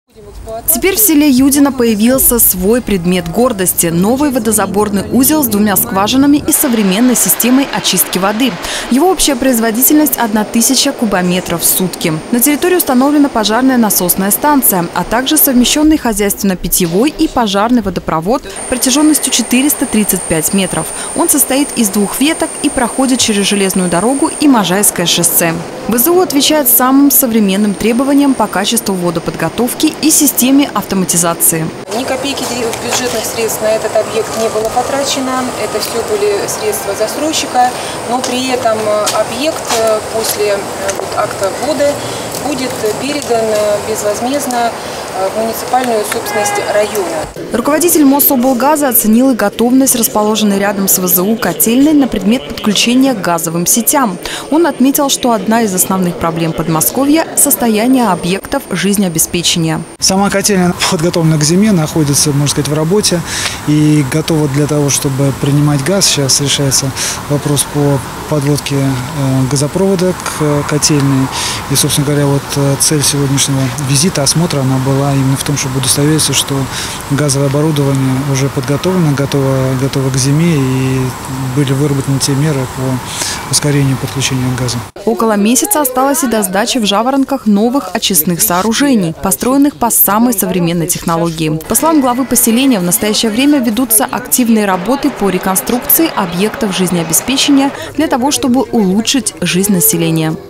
Теперь в селе Юдино появился свой предмет гордости – новый водозаборный узел с 2 скважинами и современной системой очистки воды. Его общая производительность – 1000 кубометров в сутки. На территории установлена пожарная насосная станция, а также совмещенный хозяйственно-питьевой и пожарный водопровод протяженностью 435 метров. Он состоит из 2 веток и проходит через железную дорогу и Можайское шоссе. ВЗУ отвечает самым современным требованиям по качеству водоподготовки и системе автоматизации. Ни копейки бюджетных средств на этот объект не было потрачено. Это все были средства застройщика, но при этом объект после акта ввода будет передан безвозмездно в муниципальную собственность района. Руководитель Мособлгаза оценил и готовность расположенной рядом с ВЗУ котельной на предмет подключения к газовым сетям. Он отметил, что одна из основных проблем Подмосковья – состояние объектов жизнеобеспечения. Сама котельная подготовлена к зиме, находится, можно сказать, в работе и готова для того, чтобы принимать газ. Сейчас решается вопрос по подводке газопровода к котельной. И, собственно говоря, вот цель сегодняшнего визита, осмотра, она была именно в том, чтобы удостовериться, что газовое оборудование уже подготовлено, готово к зиме, и были выработаны те меры по ускорению подключения к газу. Около месяца осталось и до сдачи в Жаворонках новых очистных сооружений, построенных по самой современной технологии. По словам главы поселения, в настоящее время ведутся активные работы по реконструкции объектов жизнеобеспечения для того, чтобы улучшить жизнь населения.